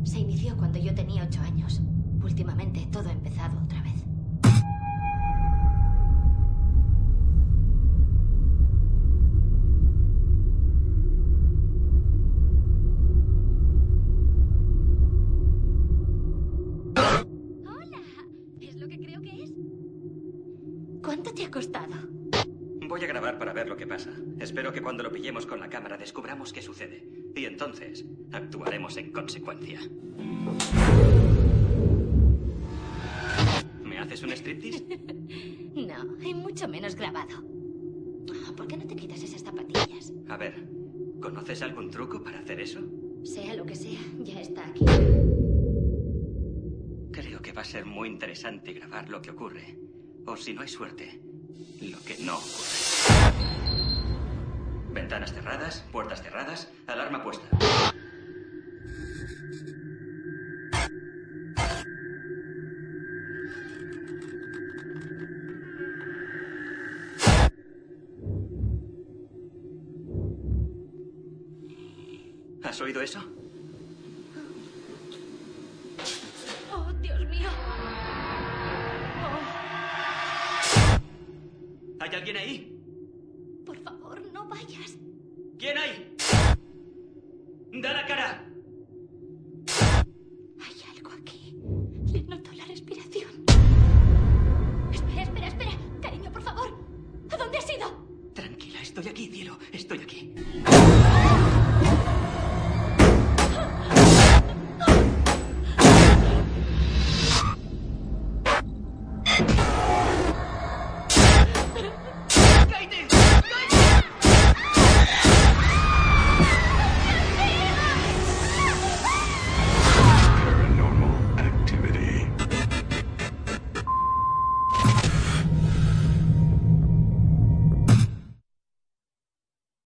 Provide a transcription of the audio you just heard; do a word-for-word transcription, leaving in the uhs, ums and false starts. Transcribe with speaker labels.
Speaker 1: Se inició cuando yo tenía ocho años. Últimamente todo ha empezado otra vez.
Speaker 2: Hola, ¿es lo que creo que es?
Speaker 1: ¿Cuánto te ha costado?
Speaker 3: Voy a grabar para ver lo que pasa. Espero que cuando lo pillemos con la cámara descubramos qué sucede. Y entonces actuaremos en consecuencia. ¿Me haces un striptease?
Speaker 1: No, hay mucho menos grabado. ¿Por qué no te quitas esas zapatillas?
Speaker 3: A ver, ¿conoces algún truco para hacer eso?
Speaker 1: Sea lo que sea, ya está aquí.
Speaker 3: Creo que va a ser muy interesante grabar lo que ocurre. O si no hay suerte, lo que no ocurre. Ventanas cerradas, puertas cerradas, alarma puesta. ¿Has oído eso?
Speaker 1: ¡Oh, Dios mío!
Speaker 3: ¿Hay alguien ahí?
Speaker 1: Por favor, no vayas.
Speaker 3: ¿Quién hay?